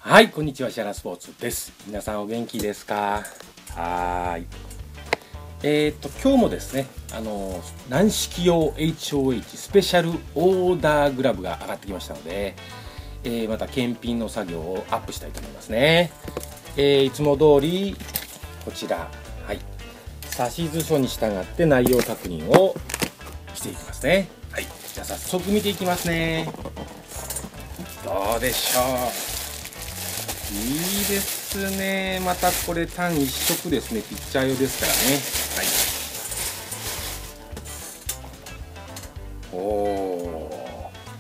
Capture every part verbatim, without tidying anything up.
はい、こんにちは。シャラスポーツです。皆さんお元気ですか？はーい。えー、っと、今日もですね、あの、軟式用 エイチオーエイチ スペシャルオーダーグラブが上がってきましたので、えー、また検品の作業をアップしたいと思いますね。えー、いつも通り、こちら、はい。指図書に従って内容確認をしていきますね。はい。じゃあ早速見ていきますね。どうでしょう。いいですね。またこれ単一色ですね。ピッチャー用ですからね。はい。おー。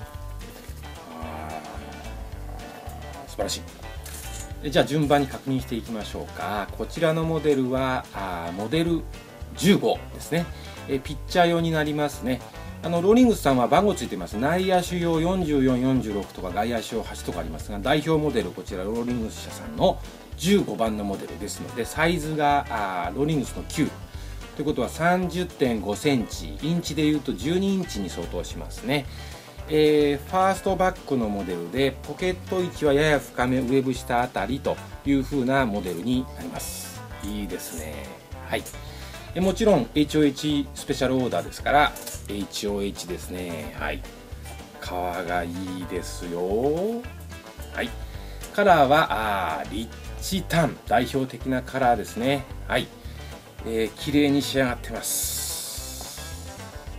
あー、素晴らしい。じゃあ順番に確認していきましょうか。こちらのモデルはあモデルじゅうごですね。えピッチャー用になりますね。あのローリングスさんは番号ついてます。内野手用よんじゅうよん、よんじゅうろくとか外野手用はちとかありますが、代表モデルこちらローリングス社さんのじゅうごばんのモデルですので、サイズがあローリングスのきゅうということは さんじゅってんごセンチ、インチでいうとじゅうにインチに相当しますね。えー、ファーストバックのモデルでポケット位置はやや深め、ウェブ下あたりという風なモデルになります。いいですね。はい。もちろん エイチオーエイチ スペシャルオーダーですから エイチオーエイチ ですね。はい。革がいいですよ。はい。カラーはあーリッチタン、代表的なカラーですね。はい。えー、綺麗に仕上がってます。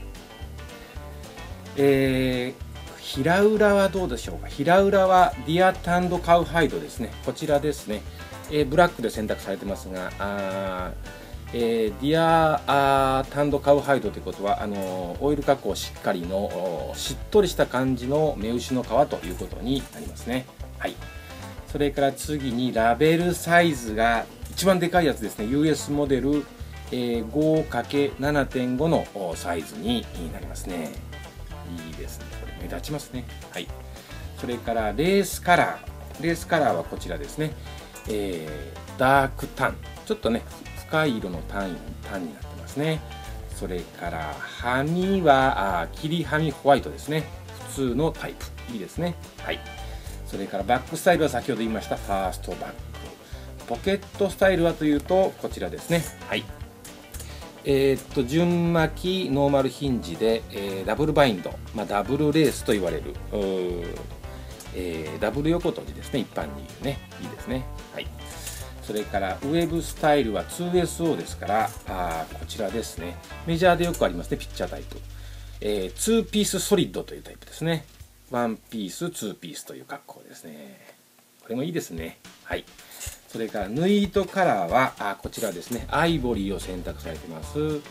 えー、平裏はどうでしょうか。平裏はディアタンドカウハイドですね。こちらですね。えー、ブラックで選択されてますが、あえー、ディアあタンドカウハイドということはあのオイル加工しっかりのしっとりした感じの目牛の皮ということになりますね。はい。それから次にラベルサイズが一番でかいやつですね。 ユーエス モデル、えー、ごかけるななてんご のサイズになりますね。いいですね。これ目立ちますね。はい。それからレースカラーレースカラーはこちらですね。えー、ダークタン、ちょっとね深い色のタンタンになってますね。それからはみはあ切りはみホワイトですね。普通のタイプ、いいですね。はい。それからバックスタイルは先ほど言いましたファーストバック。ポケットスタイルはというとこちらですね。はい。えー、っと順巻きノーマルヒンジで、えー、ダブルバインド、まあ、ダブルレースと言われる、えー、ダブル横閉じですね。一般に言うね。いいですね。はい。それからウェブスタイルは ツーエスオー ですから、あこちらですね。メジャーでよくありますね。ピッチャータイプ、えー、ツーピースソリッドというタイプですね。ワンピースツーピースという格好ですね。これもいいですね。はい。それから縫い糸カラーはあこちらですね。アイボリーを選択されてます。はい、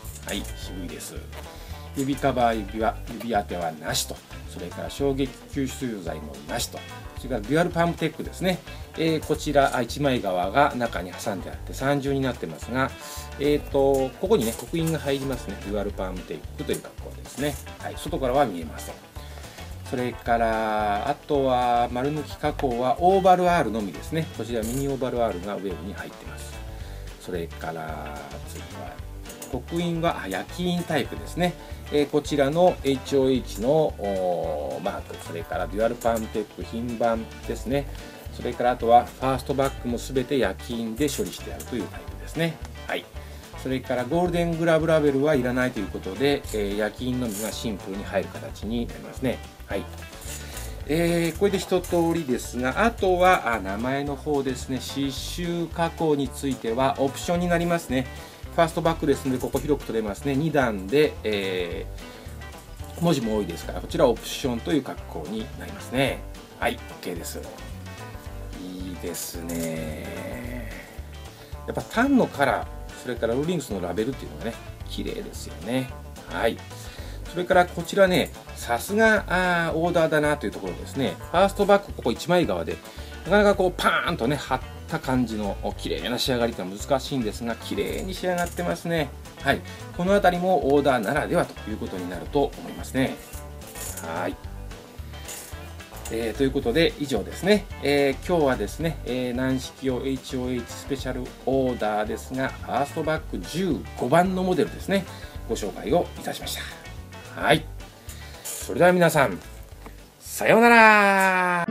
渋いです。指カバー指は指当てはなしと。それから衝撃吸収剤もなしと。それからデュアルパンプテックですね。えー、こちらいちまい側が中に挟んであってさん重になってますが、えー、とここにね刻印が入りますね。デュアルパンプテックという格好ですね。はい、外からは見えません。それからあとは丸抜き加工はオーバル R のみですね。こちらミニオーバル R がウェブに入ってます。それから次は刻印は焼き印タイプですね。えー、こちらの エイチオーエイチ のマーク、それからデュアルパンテック品番ですね。それからあとはファーストバックも全て焼き印で処理してあるというタイプですね。はい。それからゴールデングラブラベルはいらないということで、えー、焼き印のみがシンプルに入る形になりますね。はい。えー、これで一通りですが、あとはあ名前の方ですね。刺繍加工についてはオプションになりますね。ファーストバックですので、ここ広く取れますね。に段で、えー、文字も多いですから、こちらオプションという格好になりますね。はい、OK です。いいですね。やっぱタンのカラー、それからローリングスのラベルっていうのがね、綺麗ですよね。はい。それからこちらね、さすがオーダーだなというところですね。ファーストバック、ここいちまい側で、なかなかこうパーンとね、張った感じの綺麗な仕上がりってのは難しいんですが、綺麗に仕上がってますね。はい。この辺りもオーダーならではということになると思いますね。はい。えー、ということで以上ですね。えー、今日はですね、えー、軟式用 エイチオーエイチ スペシャルオーダーですが、ファーストバックじゅうごばんのモデルですね、ご紹介をいたしました。はい。それでは皆さん、さようなら。